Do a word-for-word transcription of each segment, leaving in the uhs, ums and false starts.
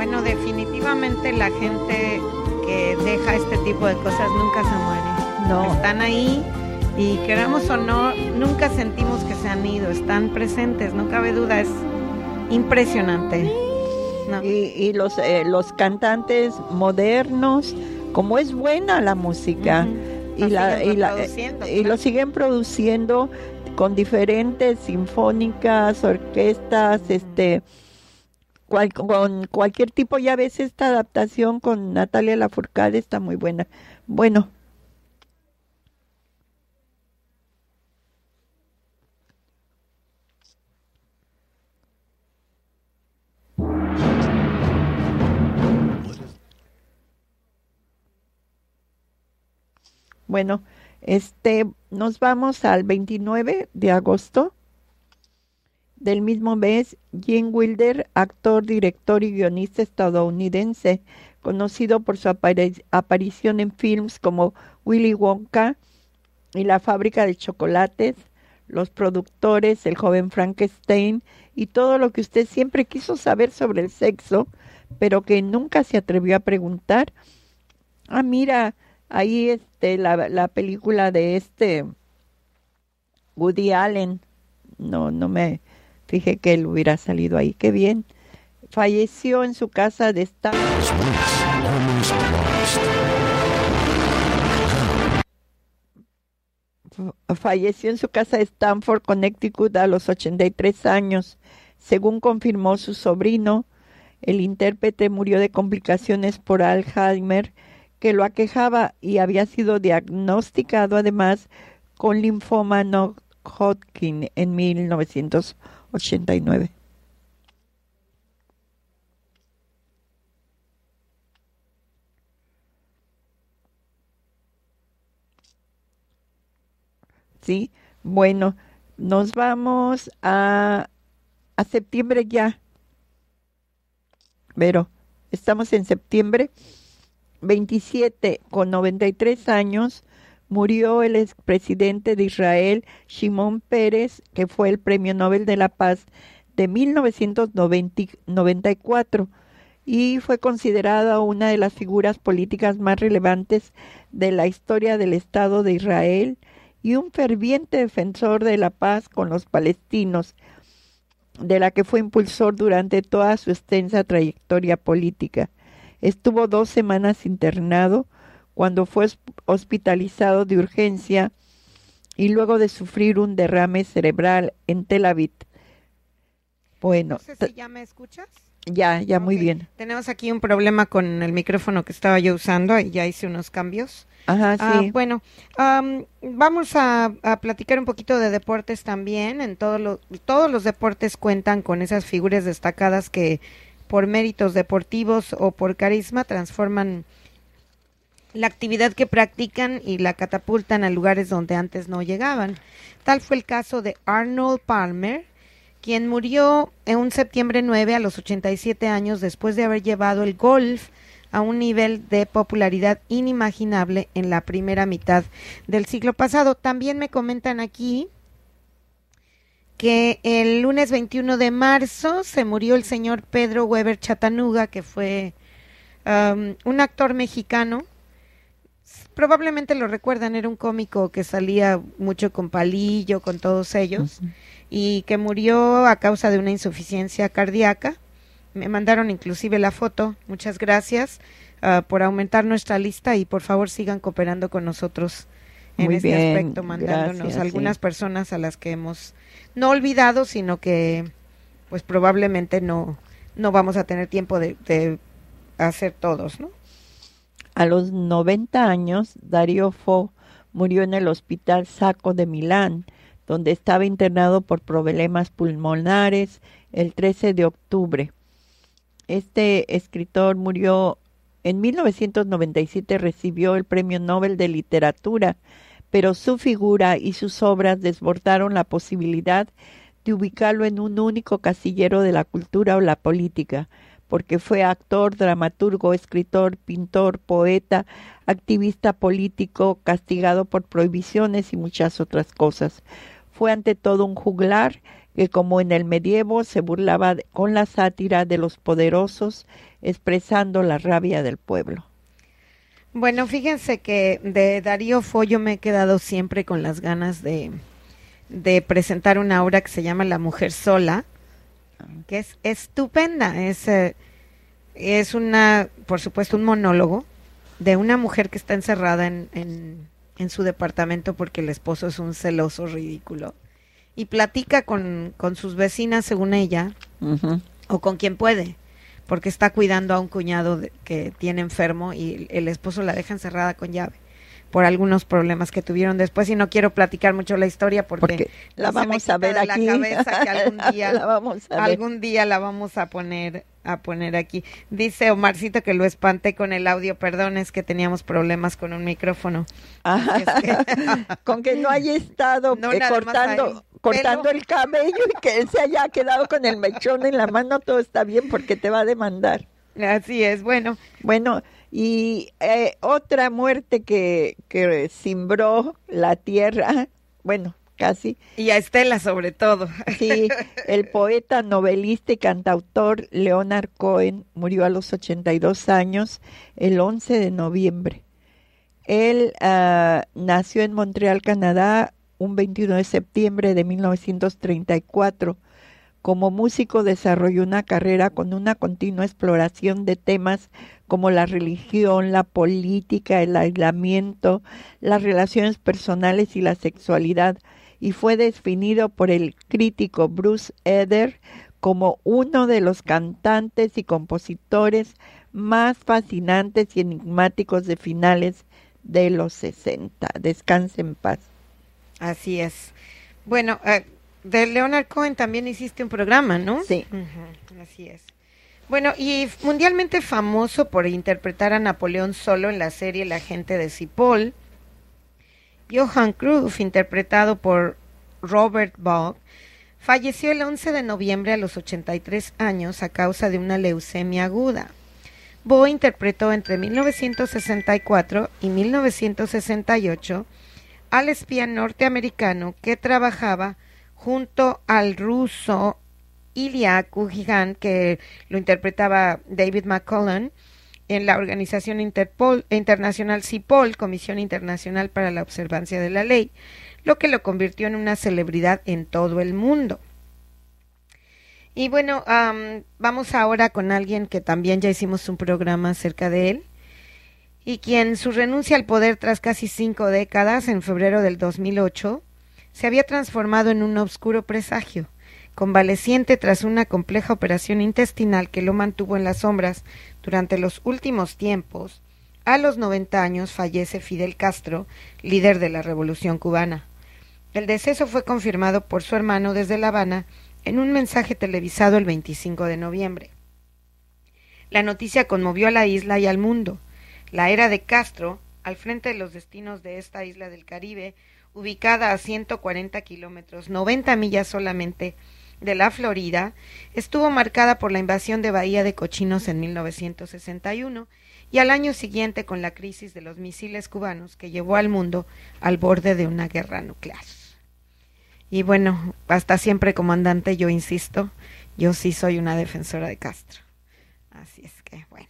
Bueno, definitivamente la gente que deja este tipo de cosas nunca se muere. No. Están ahí y queramos o no, nunca sentimos que se han ido, están presentes, no cabe duda, es impresionante. No. Y, y los, eh, los cantantes modernos, como es buena la música, uh-huh. y, la, y, la, y claro. lo siguen produciendo con diferentes sinfónicas, orquestas, uh-huh. este... Cual, con cualquier tipo, ya ves esta adaptación con Natalia Lafourcade, está muy buena. Bueno. Bueno, este, nos vamos al veintinueve de agosto. Del mismo mes, Gene Wilder, actor, director y guionista estadounidense, conocido por su apari- aparición en films como Willy Wonka y La fábrica de chocolates, Los productores, El joven Frankenstein y todo lo que usted siempre quiso saber sobre el sexo, pero que nunca se atrevió a preguntar. Ah, mira, ahí este la, la película de este Woody Allen. No, no me fijé que él hubiera salido ahí. Qué bien. Falleció en su casa de Stanford. Falleció en su casa de Stanford, Connecticut, a los ochenta y tres años. Según confirmó su sobrino, el intérprete murió de complicaciones por Alzheimer que lo aquejaba y había sido diagnosticado además con linfoma no Hodgkin en mil novecientos ochenta y nueve. Sí, bueno, nos vamos a, a septiembre ya. Pero estamos en septiembre. veintisiete, con noventa y tres años, murió el expresidente de Israel, Shimon Peres, que fue el Premio Nobel de la Paz de mil novecientos noventa y cuatro y fue considerada una de las figuras políticas más relevantes de la historia del Estado de Israel y un ferviente defensor de la paz con los palestinos, de la que fue impulsor durante toda su extensa trayectoria política. Estuvo dos semanas internado cuando fue hospitalizado de urgencia y luego de sufrir un derrame cerebral en Tel Aviv. Bueno, no sé si ya me escuchas. Ya, ya, okay. Muy bien. Tenemos aquí un problema con el micrófono que estaba yo usando y ya hice unos cambios. Ajá, sí. Uh, bueno, um, vamos a, a platicar un poquito de deportes también. En todo lo, todos los deportes cuentan con esas figuras destacadas que por méritos deportivos o por carisma transforman la actividad que practican y la catapultan a lugares donde antes no llegaban. Tal fue el caso de Arnold Palmer, quien murió en un septiembre nueve a los ochenta y siete años después de haber llevado el golf a un nivel de popularidad inimaginable en la primera mitad del siglo pasado. También me comentan aquí que el lunes veintiuno de marzo se murió el señor Pedro Weber Chatanuga, que fue um, un actor mexicano. Probablemente lo recuerdan, era un cómico que salía mucho con Palillo, con todos ellos, uh-huh. y que murió a causa de una insuficiencia cardíaca. Me mandaron inclusive la foto. Muchas gracias uh, por aumentar nuestra lista y por favor sigan cooperando con nosotros en Muy este bien, aspecto, mandándonos gracias, algunas sí. personas a las que hemos no olvidado, sino que pues probablemente no, no vamos a tener tiempo de, de hacer todos, ¿no? A los noventa años, Dario Fo murió en el Hospital Sacco de Milán, donde estaba internado por problemas pulmonares el trece de octubre. Este escritor murió en mil novecientos noventa y siete, recibió el Premio Nobel de Literatura, pero su figura y sus obras desbordaron la posibilidad de ubicarlo en un único casillero de la cultura o la política, porque fue actor, dramaturgo, escritor, pintor, poeta, activista político, castigado por prohibiciones y muchas otras cosas. Fue ante todo un juglar que como en el medievo se burlaba de, con la sátira de los poderosos, expresando la rabia del pueblo. Bueno, fíjense que de Darío Fo yo me he quedado siempre con las ganas de, de presentar una obra que se llama La Mujer Sola, que es estupenda. Es, eh, es una, por supuesto, un monólogo de una mujer que está encerrada en, en, en su departamento porque el esposo es un celoso ridículo. Y platica con, con sus vecinas, según ella, uh-huh. o con quien puede, porque está cuidando a un cuñado de, que tiene enfermo y el esposo la deja encerrada con llave por algunos problemas que tuvieron después, y no quiero platicar mucho la historia porque, porque la vamos a ver de aquí. La cabeza que algún día la vamos a algún ver. día la vamos a poner a poner aquí. Dice Omarcito que lo espanté con el audio, perdón, es que teníamos problemas con un micrófono. Ah, es que... con que no haya estado no, eh, cortando cortando pelo. El cabello y que él se haya quedado con el mechón en la mano, todo está bien porque te va a demandar. Así es, bueno. Bueno, y eh, otra muerte que, que cimbró la tierra, bueno, casi. Y a Estela sobre todo. Sí, el poeta, novelista y cantautor Leonard Cohen murió a los ochenta y dos años el once de noviembre. Él uh, nació en Montreal, Canadá, un veintiuno de septiembre de mil novecientos treinta y cuatro. Como músico desarrolló una carrera con una continua exploración de temas como la religión, la política, el aislamiento, las relaciones personales y la sexualidad, y fue definido por el crítico Bruce Eder como uno de los cantantes y compositores más fascinantes y enigmáticos de finales de los sesenta. Descanse en paz. Así es. Bueno, eh, de Leonard Cohen también hiciste un programa, ¿no? Sí. Uh-huh, así es. Bueno, y mundialmente famoso por interpretar a Napoleón Solo en la serie La gente de Cipoll, Johan Cruyff, interpretado por Robert Bach, falleció el once de noviembre a los ochenta y tres años a causa de una leucemia aguda. Bo interpretó entre mil novecientos sesenta y cuatro y mil novecientos sesenta y ocho al espía norteamericano que trabajaba junto al ruso Ilya Kuchigan, que lo interpretaba David McCullough, en la organización Interpol, internacional Cipoll, Comisión Internacional para la Observancia de la Ley, lo que lo convirtió en una celebridad en todo el mundo. Y bueno, um, vamos ahora con alguien que también ya hicimos un programa acerca de él, y quien su renuncia al poder tras casi cinco décadas, en febrero del dos mil ocho, se había transformado en un oscuro presagio. Convaleciente tras una compleja operación intestinal que lo mantuvo en las sombras durante los últimos tiempos, a los noventa años fallece Fidel Castro, líder de la Revolución Cubana. El deceso fue confirmado por su hermano desde La Habana en un mensaje televisado el veinticinco de noviembre. La noticia conmovió a la isla y al mundo. La era de Castro, al frente de los destinos de esta isla del Caribe, ubicada a ciento cuarenta kilómetros, noventa millas solamente, de la Florida, estuvo marcada por la invasión de Bahía de Cochinos en mil novecientos sesenta y uno y al año siguiente con la crisis de los misiles cubanos que llevó al mundo al borde de una guerra nuclear. Y bueno, hasta siempre, comandante, yo insisto, yo sí soy una defensora de Castro. Así es que, bueno.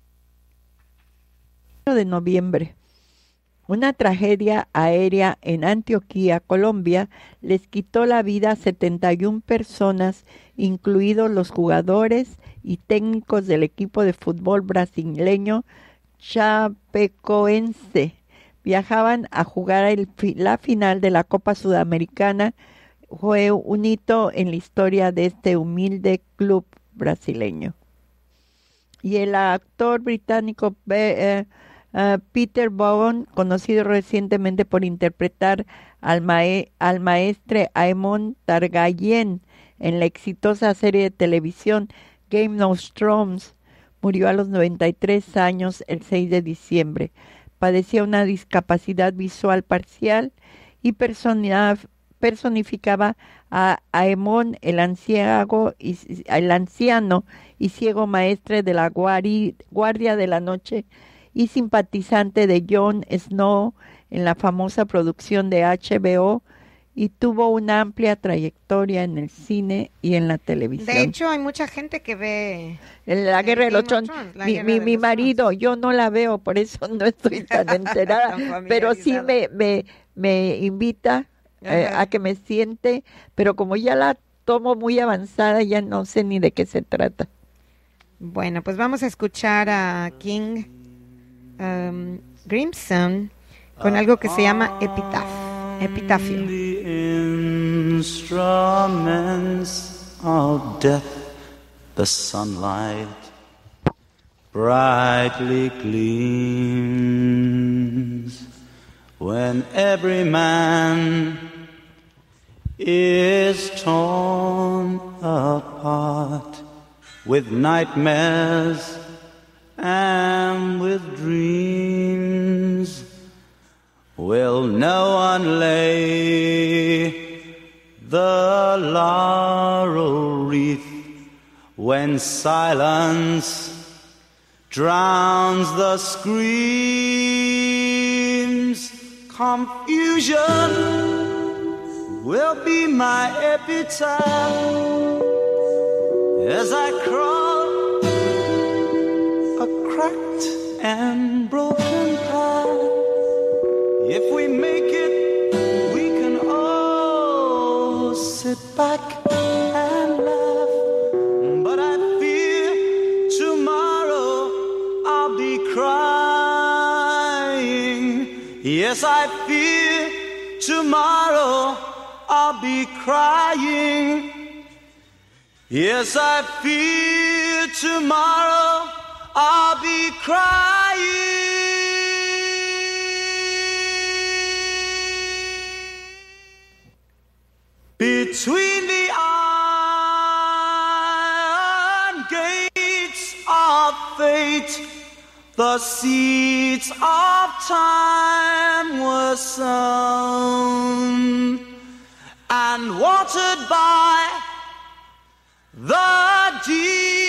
De noviembre. Una tragedia aérea en Antioquía, Colombia, les quitó la vida a setenta y una personas, incluidos los jugadores y técnicos del equipo de fútbol brasileño Chapecoense. Viajaban a jugar el, la final de la Copa Sudamericana. Fue un hito en la historia de este humilde club brasileño. Y el actor británico eh, Uh, Peter Vaughan, conocido recientemente por interpretar al, mae- al maestre Aemon Targaryen en la exitosa serie de televisión Game of Thrones, murió a los noventa y tres años el seis de diciembre. Padecía una discapacidad visual parcial y persona- personificaba a Aemon, el anciano, y, el anciano y ciego maestre de la guari- Guardia de la Noche y simpatizante de Jon Snow en la famosa producción de H B O y tuvo una amplia trayectoria en el cine y en la televisión. De hecho, hay mucha gente que ve en la guerra de los Game of Tronos. Thrones, la Mi, Guerra mi, de mi los marido, Tronos. yo no la veo, por eso no estoy tan enterada, Tan pero sí familiarizada. me, me, me invita eh, Ajá. a que me siente, pero como ya la tomo muy avanzada, ya no sé ni de qué se trata. Bueno, pues vamos a escuchar a King um, Crimson con algo que se llama Epitaph, Epitafio. The instruments of death, the sunlight brightly gleams when every man is torn apart with nightmares and with dreams. Will no one lay the laurel wreath when silence drowns the screams? Confusion will be my epitaph as I crawl a cracked and broken path. If we make it, we can all sit back and laugh. But I fear tomorrow I'll be crying. Yes, I fear tomorrow I'll be crying. Yes, I fear tomorrow I'll be crying. Between the iron gates of fate, the seeds of time were sown and watered by the deep